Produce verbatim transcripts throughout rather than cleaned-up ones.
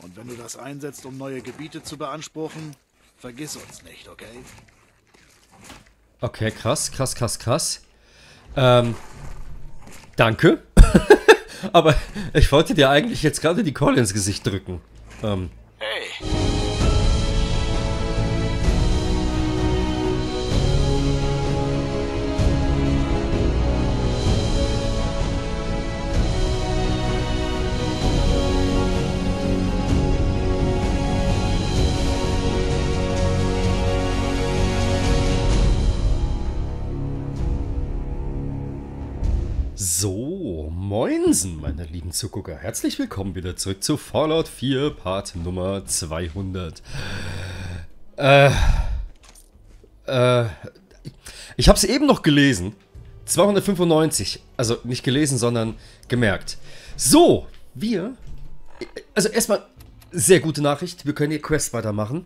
Und wenn du das einsetzt, um neue Gebiete zu beanspruchen, vergiss uns nicht, okay? Okay, krass, krass, krass, krass. Ähm, danke. Aber ich wollte dir eigentlich jetzt gerade die Keule ins Gesicht drücken. Ähm. Hey. So, moinsen, meine lieben Zugucker. Herzlich willkommen wieder zurück zu Fallout vier, Part Nummer zweihundert. Äh, äh, ich habe es eben noch gelesen. zweihundertfünfundneunzig. Also nicht gelesen, sondern gemerkt. So, wir... Also erstmal, sehr gute Nachricht. Wir können die Quest weitermachen.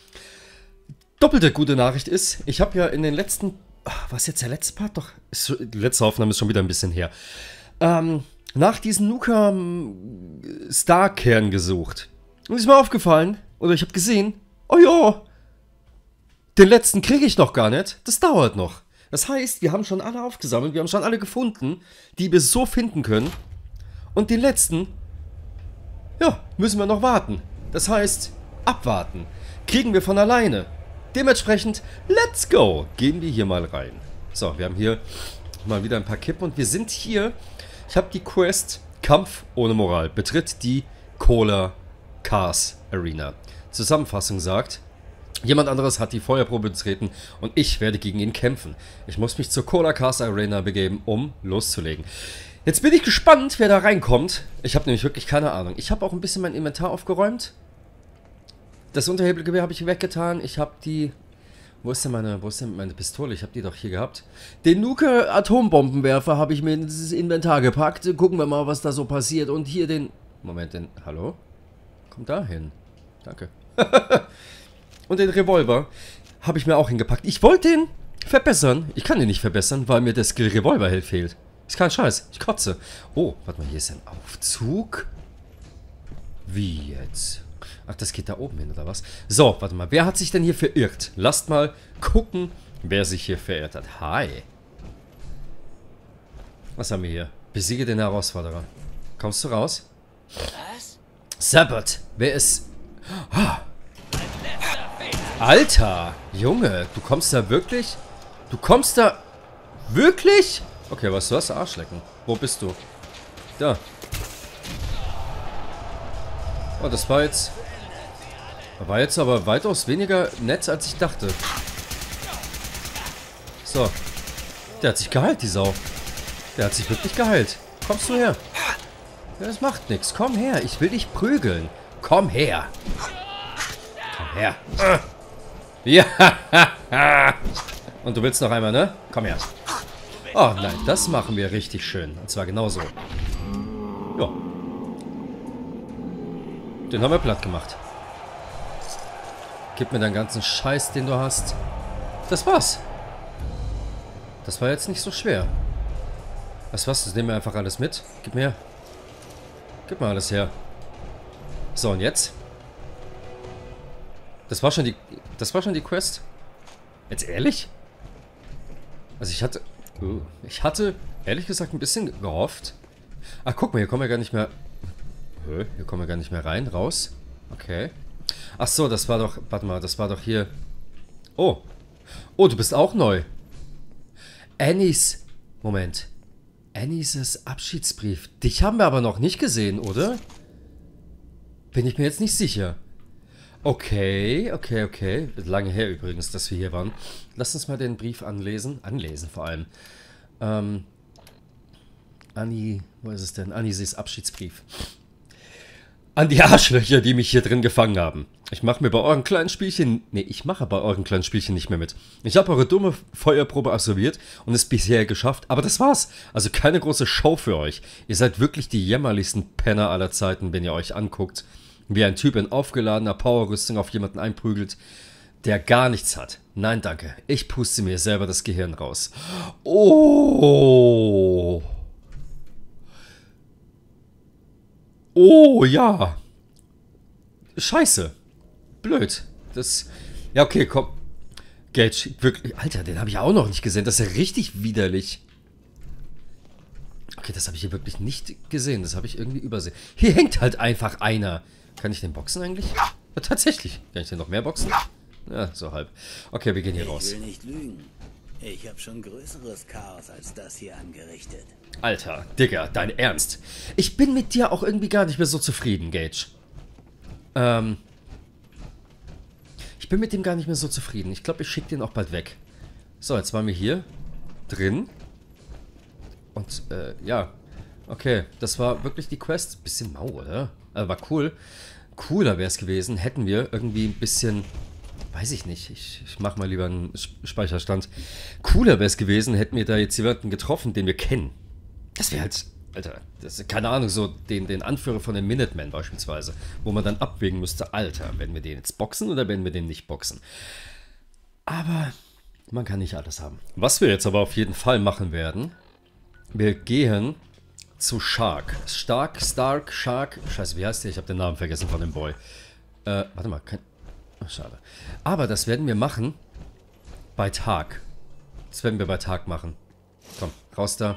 Doppelte gute Nachricht ist, ich habe ja in den letzten... Was jetzt der letzte Part? Doch, ist, die letzte Aufnahme ist schon wieder ein bisschen her. Ähm, nach diesem Nuka-Star-Kern gesucht. Und ist mir aufgefallen, oder ich habe gesehen, oh ja, den letzten kriege ich noch gar nicht. Das dauert noch. Das heißt, wir haben schon alle aufgesammelt, wir haben schon alle gefunden, die wir so finden können. Und den letzten, ja, müssen wir noch warten. Das heißt, abwarten. Kriegen wir von alleine. Dementsprechend, let's go! Gehen wir hier mal rein. So, wir haben hier mal wieder ein paar Kippen und wir sind hier. Ich habe die Quest Kampf ohne Moral. Betritt die Cola Cars Arena. Zusammenfassung sagt, jemand anderes hat die Feuerprobe betreten und ich werde gegen ihn kämpfen. Ich muss mich zur Cola Cars Arena begeben, um loszulegen. Jetzt bin ich gespannt, wer da reinkommt. Ich habe nämlich wirklich keine Ahnung. Ich habe auch ein bisschen mein Inventar aufgeräumt. Das Unterhebelgewehr habe ich weggetan. Ich habe die... Wo ist denn meine, wo ist denn meine Pistole? Ich habe die doch hier gehabt. Den Nuke-Atombombenwerfer habe ich mir ins Inventar gepackt. Gucken wir mal, was da so passiert. Und hier den... Moment, den... Hallo? Kommt da hin. Danke. Und den Revolver habe ich mir auch hingepackt. Ich wollte den verbessern. Ich kann den nicht verbessern, weil mir der Skill Revolver fehlt. Ist kein Scheiß. Ich kotze. Oh, warte mal, hier ist ein Aufzug. Wie jetzt? Ach, das geht da oben hin, oder was? So, warte mal. Wer hat sich denn hier verirrt? Lasst mal gucken, wer sich hier verirrt hat. Hi. Was haben wir hier? Besiege den Herausforderer. Kommst du raus? Was? Sabbat. Wer ist... Oh. Alter. Junge, du kommst da wirklich? Du kommst da... Wirklich? Okay, was du hast? Arschlecken. Wo bist du? Da. Oh, das war jetzt... War jetzt aber weitaus weniger nett, als ich dachte. So. Der hat sich geheilt, die Sau. Der hat sich wirklich geheilt. Kommst du her? Ja, das macht nichts. Komm her. Ich will dich prügeln. Komm her. Komm her. Ja. Und du willst noch einmal, ne? Komm her. Oh nein, das machen wir richtig schön. Und zwar genauso. Ja. Den haben wir platt gemacht. Gib mir deinen ganzen Scheiß, den du hast. Das war's. Das war jetzt nicht so schwer. Weißt du was? Das nehmen wir einfach alles mit. Gib mir her. Gib mir alles her. So, und jetzt? Das war schon die... Das war schon die Quest? Jetzt ehrlich? Also ich hatte... Uh, ich hatte, ehrlich gesagt, ein bisschen gehofft. Ach, guck mal, hier kommen wir gar nicht mehr... Hier kommen wir gar nicht mehr rein, raus. Okay. Ach so, das war doch... Warte mal, das war doch hier... Oh. Oh, du bist auch neu. Annies... Moment. Annies Abschiedsbrief. Dich haben wir aber noch nicht gesehen, oder? Bin ich mir jetzt nicht sicher. Okay, okay, okay. Lange her übrigens, dass wir hier waren. Lass uns mal den Brief anlesen. Anlesen vor allem. Ähm... Annie... Wo ist es denn? Annies Abschiedsbrief. An die Arschlöcher, die mich hier drin gefangen haben. Ich mache mir bei euren kleinen Spielchen... Nee, ich mache bei euren kleinen Spielchen nicht mehr mit. Ich habe eure dumme Feuerprobe absolviert und es bisher geschafft. Aber das war's. Also keine große Show für euch. Ihr seid wirklich die jämmerlichsten Penner aller Zeiten, wenn ihr euch anguckt, wie ein Typ in aufgeladener Powerrüstung auf jemanden einprügelt, der gar nichts hat. Nein, danke. Ich puste mir selber das Gehirn raus. Oh... Oh, ja. scheiße. Blöd. Das, ja, okay, komm. Gage, wirklich, Alter, den habe ich auch noch nicht gesehen. Das ist ja richtig widerlich. Okay, das habe ich hier wirklich nicht gesehen. Das habe ich irgendwie übersehen. Hier hängt halt einfach einer. Kann ich den boxen eigentlich? Ja, tatsächlich. Kann ich den noch mehr boxen? Ja, so halb. Okay, wir gehen hier raus. Ich will nicht lügen. Ich habe schon größeres Chaos als das hier angerichtet. Alter, Digga, dein Ernst. Ich bin mit dir auch irgendwie gar nicht mehr so zufrieden, Gage. Ähm... Ich bin mit dem gar nicht mehr so zufrieden. Ich glaube, ich schicke den auch bald weg. So, jetzt waren wir hier drin. Und, äh, ja. Okay, das war wirklich die Quest. Bisschen mau, oder? Also war cool. Cooler wäre es gewesen, hätten wir irgendwie ein bisschen... Weiß ich nicht. Ich, ich mache mal lieber einen Speicherstand. Cooler wäre es gewesen, hätten wir da jetzt jemanden getroffen, den wir kennen. Das wäre halt... Alter, das ist, keine Ahnung, so den, den Anführer von den Minutemen beispielsweise, wo man dann abwägen müsste, Alter, werden wir den jetzt boxen oder werden wir den nicht boxen? Aber man kann nicht alles haben. Was wir jetzt aber auf jeden Fall machen werden, wir gehen zu Shark. Stark, Stark, Shark, scheiße, wie heißt der? Ich habe den Namen vergessen von dem Boy. Äh, warte mal, kein... Ach, schade. Aber das werden wir machen bei Tag. Das werden wir bei Tag machen. Komm, raus da.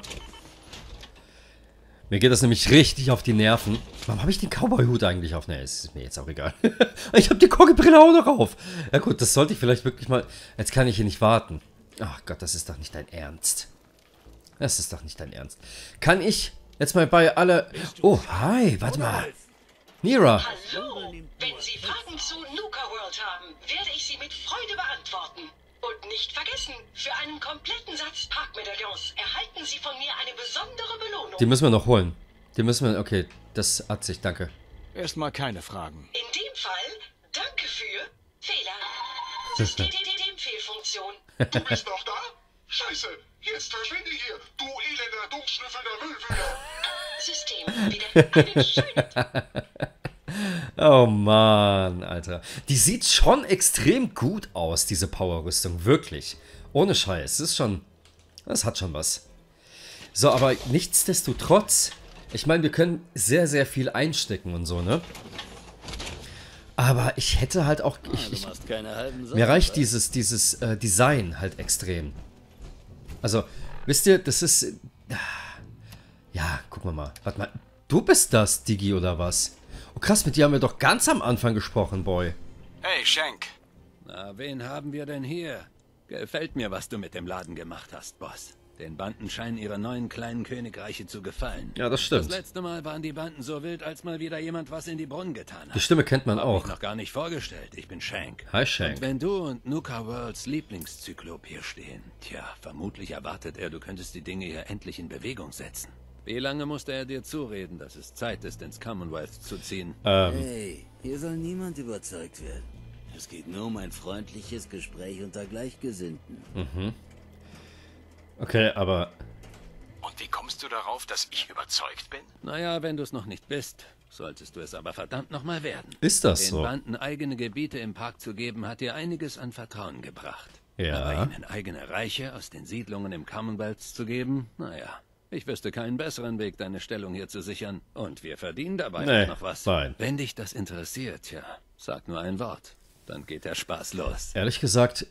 Mir geht das nämlich richtig auf die Nerven. Warum habe ich den Cowboy-Hut eigentlich auf? Ne, ist mir jetzt auch egal. Ich habe die Koggebrille auch noch auf. Ja gut, das sollte ich vielleicht wirklich mal... Jetzt kann ich hier nicht warten. Ach Gott, das ist doch nicht dein Ernst. Das ist doch nicht dein Ernst. Kann ich jetzt mal bei alle... Oh, hi, warte mal. Nira. Hallo. Wenn Sie Fragen zu Nuka World haben, werde ich sie mit Freude beantworten. Und nicht vergessen, für einen kompletten Satz Parkmedaillons erhalten Sie von mir eine besondere Belohnung. Die müssen wir noch holen. Die müssen wir... Okay, das hat sich, danke. Erstmal keine Fragen. In dem Fall, danke für Fehler. Systemfehlfunktion. Du bist noch da? Scheiße, jetzt verschwinde hier, du elender, dummschnüffelnder Müllwühler. System wieder einen schönen Tag. Oh Mann, Alter. Die sieht schon extrem gut aus, diese Power-Rüstung. Wirklich. Ohne Scheiß. Das ist schon... Das hat schon was. So, aber nichtsdestotrotz... Ich meine, wir können sehr, sehr viel einstecken und so, ne? Aber ich hätte halt auch... Ich, ich, mir reicht dieses, dieses äh, Design halt extrem. Also, wisst ihr, das ist... Äh, ja, gucken wir mal. Warte mal. Du bist das, Digi, oder was? Oh krass, mit dir haben wir doch ganz am Anfang gesprochen, Boy. Hey, Shank. Na, wen haben wir denn hier? Gefällt mir, was du mit dem Laden gemacht hast, Boss. Den Banden scheinen ihre neuen kleinen Königreiche zu gefallen. Ja, das stimmt. Das letzte Mal waren die Banden so wild, als mal wieder jemand was in die Brunnen getan hat. Die Stimme kennt man Hab auch. mich noch gar nicht vorgestellt. Ich bin Shank. Hi, Shank. Und wenn du und Nuka Worlds Lieblingszyklop hier stehen, tja, vermutlich erwartet er, du könntest die Dinge hier endlich in Bewegung setzen. Wie lange musste er dir zureden, dass es Zeit ist, ins Commonwealth zu ziehen? Ähm, Hey, hier soll niemand überzeugt werden. Es geht nur um ein freundliches Gespräch unter Gleichgesinnten. okay, aber... Und wie kommst du darauf, dass ich überzeugt bin? Naja, wenn du es noch nicht bist, solltest du es aber verdammt nochmal werden. Ist das Den so? Banden eigene Gebiete im Park zu geben, hat dir einiges an Vertrauen gebracht. Ja. Aber ihnen eigene Reiche aus den Siedlungen im Commonwealth zu geben, naja... Ich wüsste keinen besseren Weg, deine Stellung hier zu sichern. Und wir verdienen dabei Nee, auch noch was. nein. Wenn dich das interessiert, ja, sag nur ein Wort. Dann geht der Spaß los. Ehrlich gesagt...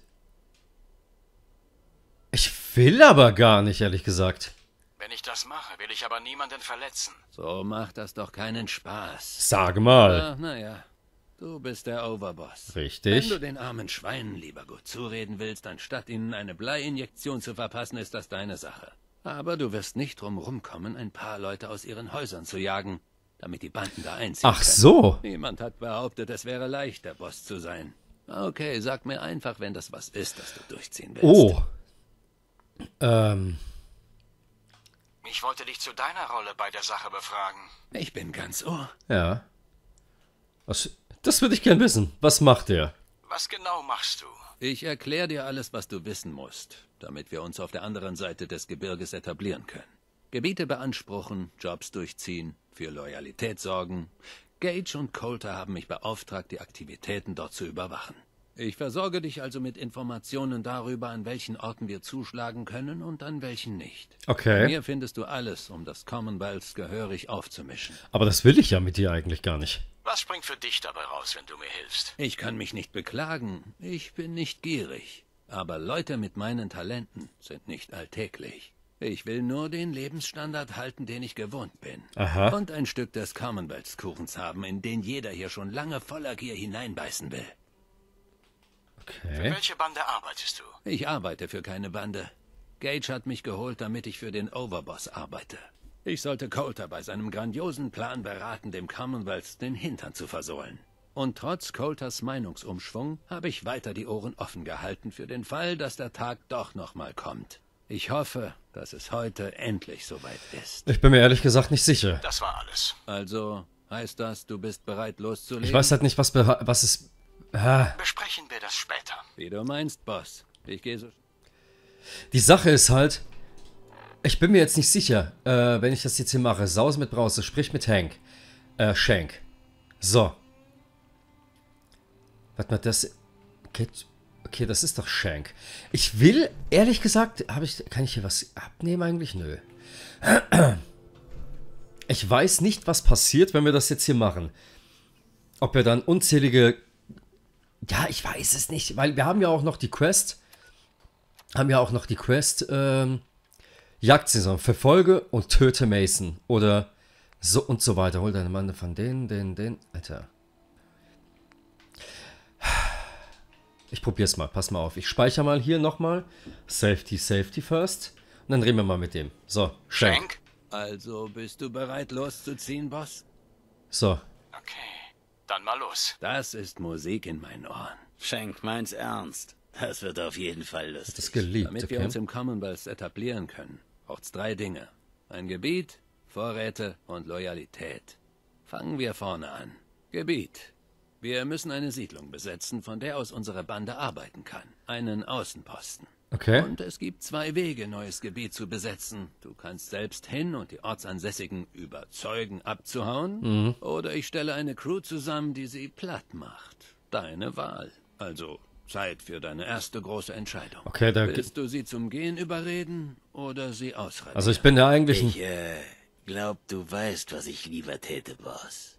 Ich will aber gar nicht, ehrlich gesagt. Wenn ich das mache, will ich aber niemanden verletzen. So macht das doch keinen Spaß. Sag mal. Ah, naja, du bist der Overboss. Richtig. Wenn du den armen Schweinen lieber gut zureden willst, anstatt ihnen eine Bleiinjektion zu verpassen, ist das deine Sache. Aber du wirst nicht drum rumkommen, ein paar Leute aus ihren Häusern zu jagen, damit die Banden da einziehen Ach können. so. Niemand hat behauptet, es wäre leicht, der Boss zu sein. Okay, sag mir einfach, wenn das was ist, das du durchziehen willst. Oh. Ähm... Ich wollte dich zu deiner Rolle bei der Sache befragen. Ich bin ganz ohr. Ja. Was, das würde ich gern wissen. Was macht er? Was genau machst du? Ich erkläre dir alles, was du wissen musst, damit wir uns auf der anderen Seite des Gebirges etablieren können. Gebiete beanspruchen, Jobs durchziehen, für Loyalität sorgen. Gage und Coulter haben mich beauftragt, die Aktivitäten dort zu überwachen. Ich versorge dich also mit Informationen darüber, an welchen Orten wir zuschlagen können und an welchen nicht. Okay. Hier findest du alles, um das Commonwealth gehörig aufzumischen. Aber das will ich ja mit dir eigentlich gar nicht. Was springt für dich dabei raus, wenn du mir hilfst? Ich kann mich nicht beklagen. Ich bin nicht gierig. Aber Leute mit meinen Talenten sind nicht alltäglich. Ich will nur den Lebensstandard halten, den ich gewohnt bin. Aha. Und ein Stück des Commonwealth-Kuchens haben, in den jeder hier schon lange voller Gier hineinbeißen will. Für Okay. welche Bande arbeitest du? Ich arbeite für keine Bande. Gage hat mich geholt, damit ich für den Overboss arbeite. Ich sollte Coulter bei seinem grandiosen Plan beraten, dem Commonwealth den Hintern zu versohlen. Und trotz Coulters Meinungsumschwung habe ich weiter die Ohren offen gehalten für den Fall, dass der Tag doch noch mal kommt. Ich hoffe, dass es heute endlich soweit ist. Ich bin mir ehrlich gesagt nicht sicher. Das war alles. Also, heißt das, du bist bereit loszulegen? Ich weiß halt nicht, was, beha- was es... Ah. Besprechen wir das später. Wie du meinst, Boss. Ich gehe so... Die Sache ist halt, ich bin mir jetzt nicht sicher, äh, wenn ich das jetzt hier mache. Saus mit Brause, sprich mit Hank. Äh, Shank. So. Warte mal, das... Okay, okay, das ist doch Shank. Ich will, ehrlich gesagt, habe ich... Kann ich hier was abnehmen eigentlich? Nö. Ich weiß nicht, was passiert, wenn wir das jetzt hier machen. Ob wir dann unzählige... Ja, ich weiß es nicht, weil wir haben ja auch noch die Quest... Haben ja auch noch die Quest, ähm... Jagdsaison. Verfolge und töte Mason. Oder so und so weiter. Hol deine Mann von den, den, den... Alter. Ich probier's mal. Pass mal auf. Ich speichere mal hier nochmal. Safety, Safety first. Und dann reden wir mal mit dem. So, Shank. Shank? Also, bist du bereit loszuziehen, Boss? So. Okay, dann mal los. Das ist Musik in meinen Ohren. Shank meint's ernst. Das wird auf jeden Fall Das ist lustig. geliebt, Damit wir okay? uns im Commonwealth etablieren können, braucht's drei Dinge. Ein Gebiet, Vorräte und Loyalität. Fangen wir vorne an. Gebiet. Wir müssen eine Siedlung besetzen, von der aus unsere Bande arbeiten kann. Einen Außenposten. Okay. Und es gibt zwei Wege, neues Gebiet zu besetzen. Du kannst selbst hin und die Ortsansässigen überzeugen, abzuhauen. Mhm. Oder ich stelle eine Crew zusammen, die sie platt macht. Deine Wahl. Also Zeit für deine erste große Entscheidung. Okay, da... Willst du sie zum Gehen überreden oder sie ausradieren? Also ich bin ja eigentlich ein... Ich, äh, glaub, du weißt, was ich lieber täte, Boss.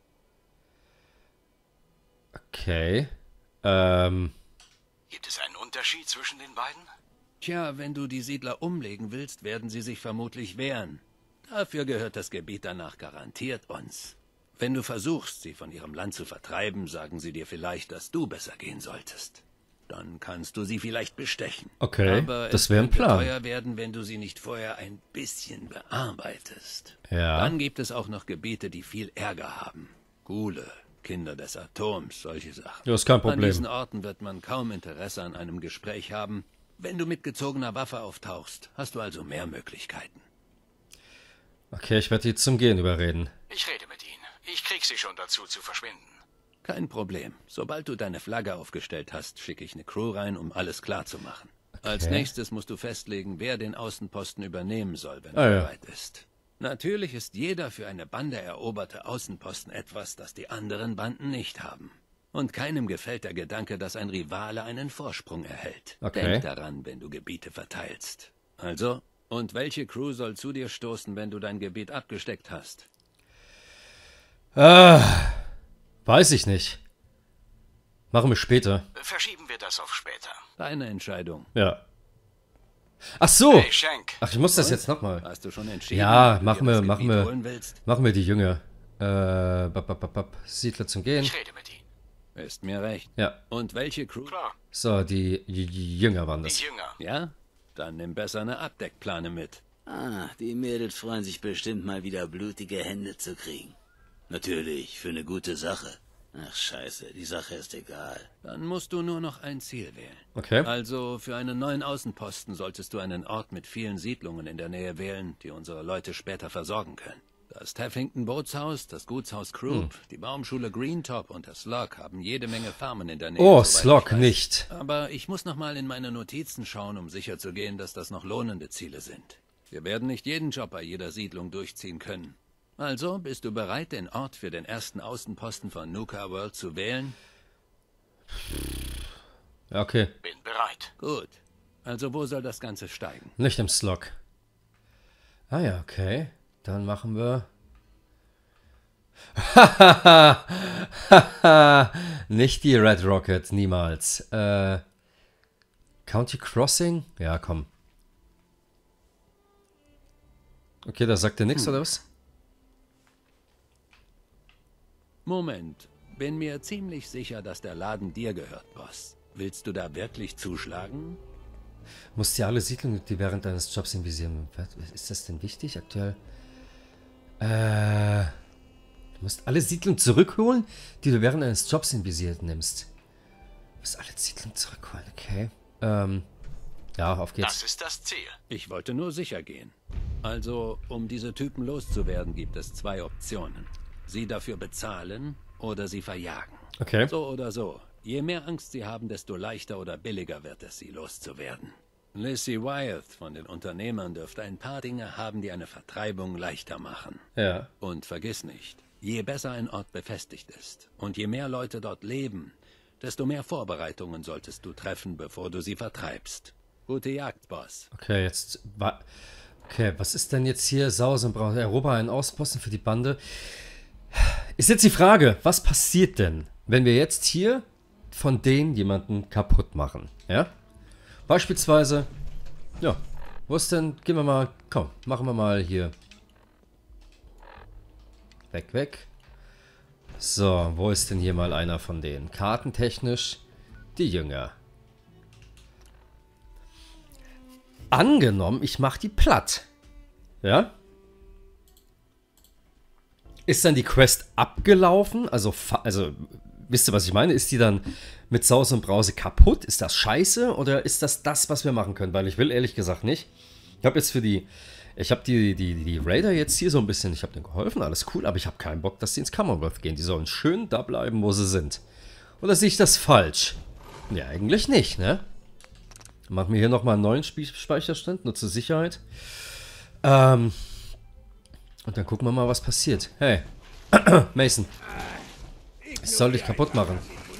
Okay. Ähm... Gibt es einen Unterschied zwischen den beiden? Tja, wenn du die Siedler umlegen willst, werden sie sich vermutlich wehren. Dafür gehört das Gebiet danach garantiert uns. Wenn du versuchst, sie von ihrem Land zu vertreiben, sagen sie dir vielleicht, dass du besser gehen solltest. Dann kannst du sie vielleicht bestechen. Okay, Aber das es wäre ein könnte Plan. teuer werden, wenn du sie nicht vorher ein bisschen bearbeitest. Ja. Dann gibt es auch noch Gebiete, die viel Ärger haben. Gule, Kinder des Atoms, solche Sachen. Ja, ist kein An Problem. diesen Orten wird man kaum Interesse an einem Gespräch haben. Wenn du mit gezogener Waffe auftauchst, hast du also mehr Möglichkeiten. Okay, ich werde die zum Gehen überreden. Ich rede mit ihnen. Ich krieg sie schon dazu zu verschwinden. Kein Problem. Sobald du deine Flagge aufgestellt hast, schicke ich eine Crew rein, um alles klar zu machen. Als nächstes musst du festlegen, wer den Außenposten übernehmen soll, wenn Ah, er ja. bereit ist. Natürlich ist jeder für eine Bande eroberte Außenposten etwas, das die anderen Banden nicht haben. Und keinem gefällt der Gedanke, dass ein Rivale einen Vorsprung erhält. Okay. Denk daran, wenn du Gebiete verteilst. Also, und welche Crew soll zu dir stoßen, wenn du dein Gebiet abgesteckt hast? Ah, weiß ich nicht. Machen wir später. Verschieben wir das auf später. Deine Entscheidung. Ja. Ach so. Hey, Shank. Ach, ich muss das jetzt nochmal. Hast du schon entschieden, Ja, ob du machen dir wir, das machen Gebiet wir. holen willst? Machen wir die Jünger. Äh, bap, bap, bap, bap. Siedler zum Gehen. Ich rede mit ihnen. Ist mir recht. Ja. Und welche Crew? Klar, So, die J- J- Jünger waren die das. Jünger. Ja? Dann nimm besser eine Abdeckplane mit. Ah, die Mädels freuen sich bestimmt mal wieder blutige Hände zu kriegen. Natürlich, für eine gute Sache. Ach scheiße, die Sache ist egal. Dann musst du nur noch ein Ziel wählen. Okay. Also für einen neuen Außenposten solltest du einen Ort mit vielen Siedlungen in der Nähe wählen, die unsere Leute später versorgen können. Das Taffington Bootshaus, das Gutshaus Croup, die Baumschule Greentop und das Slog haben jede Menge Farmen in der Nähe. Oh, soweit Slog ich weiß. nicht. Aber ich muss noch mal in meine Notizen schauen, um sicherzugehen, dass das noch lohnende Ziele sind. Wir werden nicht jeden Job bei jeder Siedlung durchziehen können. Also, bist du bereit, den Ort für den ersten Außenposten von Nuka World zu wählen? Ja, okay. Bin bereit. Gut. Also wo soll das Ganze steigen? Nicht im Slot. Ah ja, okay. Dann machen wir... Nicht die Red Rocket, niemals. Äh, County Crossing? Ja, komm. Okay, da sagt er nichts, hm. oder was? Moment. Bin mir ziemlich sicher, dass der Laden dir gehört, Boss. Willst du da wirklich zuschlagen? Musst ja alle Siedlungen, die während deines Jobs invisieren. Ist das denn wichtig aktuell? Äh, du musst alle Siedlungen zurückholen, die du während deines Jobs invisiert nimmst. Du musst alle Siedlungen zurückholen, okay. Ähm, ja, auf geht's. Das ist das Ziel. Ich wollte nur sicher gehen. Also, um diese Typen loszuwerden, gibt es zwei Optionen. Sie dafür bezahlen oder sie verjagen. Okay. So oder so. Je mehr Angst sie haben, desto leichter oder billiger wird es, sie loszuwerden. Lizzie Wyeth von den Unternehmern dürfte ein paar Dinge haben, die eine Vertreibung leichter machen. Ja. Und vergiss nicht, je besser ein Ort befestigt ist und je mehr Leute dort leben, desto mehr Vorbereitungen solltest du treffen, bevor du sie vertreibst. Gute Jagd, Boss. Okay, jetzt... wa Okay, was ist denn jetzt hier? Sausen braucht Europa einen Außenposten für die Bande. Ist jetzt die Frage, was passiert denn, wenn wir jetzt hier von denen jemanden kaputt machen? Ja? Beispielsweise, ja, wo ist denn, gehen wir mal, komm, machen wir mal hier. Weg, weg. So, wo ist denn hier mal einer von denen? Kartentechnisch, die Jünger. Angenommen, ich mache die platt. Ja? Ist dann die Quest abgelaufen? Also, also, wisst ihr, was ich meine? Ist die dann mit Saus und Brause kaputt? Ist das scheiße? Oder ist das das, was wir machen können? Weil ich will ehrlich gesagt nicht. Ich habe jetzt für die... Ich habe die, die, die Raider jetzt hier so ein bisschen... Ich habe denen geholfen, alles cool. Aber ich habe keinen Bock, dass die ins Commonwealth gehen. Die sollen schön da bleiben, wo sie sind. Oder sehe ich das falsch? Ja, eigentlich nicht, ne? Machen wir hier nochmal einen neuen Speicherstand, nur zur Sicherheit. Ähm... Und dann gucken wir mal, was passiert. Hey, Mason. Ich soll dich kaputt machen.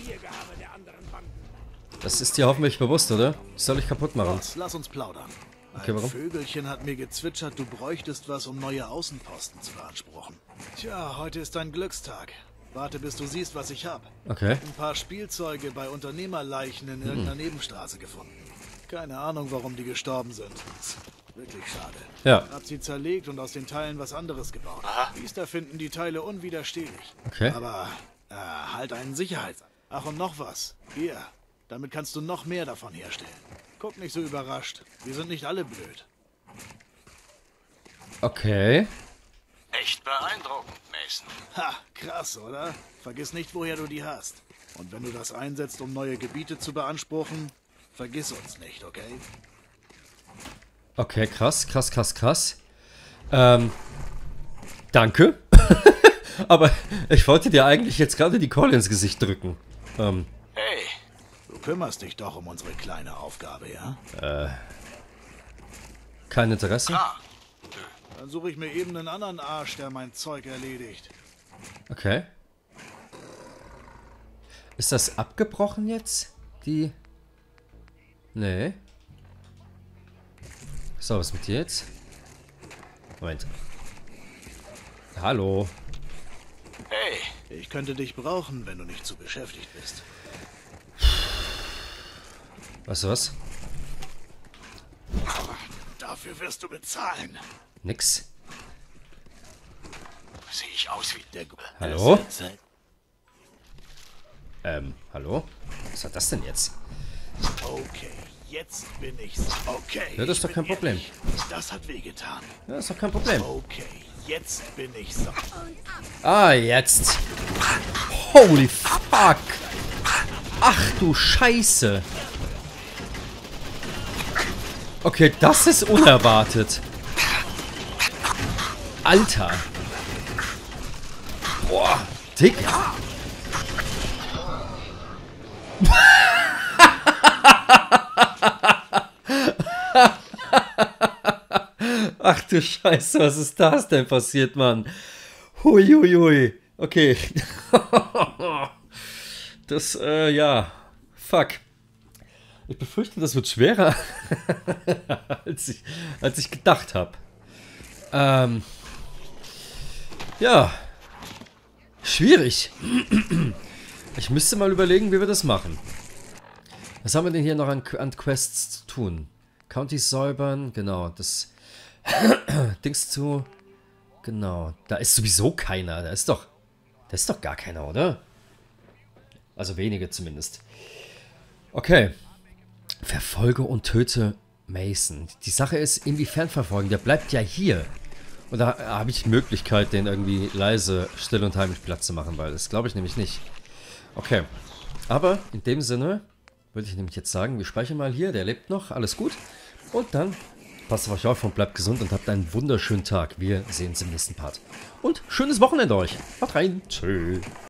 Das ist dir hoffentlich bewusst, oder? Ich soll dich kaputt machen. Boss, lass uns plaudern. Okay, Ein warum? Vögelchen hat mir gezwitschert, du bräuchtest was, um neue Außenposten zu beanspruchen. Tja, heute ist dein Glückstag. Warte, bis du siehst, was ich hab. Okay. Ein paar Spielzeuge bei Unternehmerleichen in irgendeiner hm. Nebenstraße gefunden. Keine Ahnung, warum die gestorben sind. Wirklich schade. Ja. Hab sie zerlegt und aus den Teilen was anderes gebaut. Biester finden die Teile unwiderstehlich. Okay. Aber äh, halt einen Sicherheits... Ach, und noch was. Hier. Damit kannst du noch mehr davon herstellen. Guck nicht so überrascht. Wir sind nicht alle blöd. Okay. Echt beeindruckend, Mason. Ha, krass, oder? Vergiss nicht, woher du die hast. Und wenn du das einsetzt, um neue Gebiete zu beanspruchen, vergiss uns nicht, okay? Okay, krass, krass, krass, krass. Ähm, danke. Aber ich wollte dir eigentlich jetzt gerade die Keule ins Gesicht drücken. Ähm. Hey. Du kümmerst dich doch um unsere kleine Aufgabe, ja? Äh. Kein Interesse? Klar. Dann suche ich mir eben einen anderen Arsch, der mein Zeug erledigt. Okay. Ist das abgebrochen jetzt? Die... Nee. So, was ist mit dir jetzt? Moment. Hallo. Hey. Ich könnte dich brauchen, wenn du nicht zu beschäftigt bist. Weißt du was? Dafür wirst du bezahlen. Nix. Sehe ich aus wie der... Hallo? Ähm, hallo? Was hat das denn jetzt? Okay, jetzt bin ich's. Okay. Ja, das ist doch kein Problem. Ehrlich. Das hat wehgetan. Ja, ist doch kein Problem. Okay, jetzt bin ich so. Ah, jetzt. Holy fuck. Ach du Scheiße. Okay, das ist unerwartet. Alter. Boah, Digga. Ach du Scheiße, was ist das denn passiert, Mann? Huiuiui. Okay. Das, äh, ja. Fuck. Ich befürchte, das wird schwerer, als, ich, als ich gedacht habe. Ähm, ja. Schwierig. Ich müsste mal überlegen, wie wir das machen. Was haben wir denn hier noch an, an Quests zu tun? Countys säubern, genau, das Dings zu... Genau, da ist sowieso keiner, da ist doch... Da ist doch gar keiner, oder? Also wenige zumindest. Okay. Verfolge und töte Mason. Die Sache ist, inwiefern verfolgen? Der bleibt ja hier. Und da habe ich die Möglichkeit, den irgendwie leise, still und heimlich Platz zu machen, weil das glaube ich nämlich nicht. Okay. Aber in dem Sinne würde ich nämlich jetzt sagen, wir speichern mal hier, der lebt noch, alles gut. Und dann passt auf euch auf und bleibt gesund und habt einen wunderschönen Tag. Wir sehen uns im nächsten Part. Und schönes Wochenende euch. Haut rein. Tschö.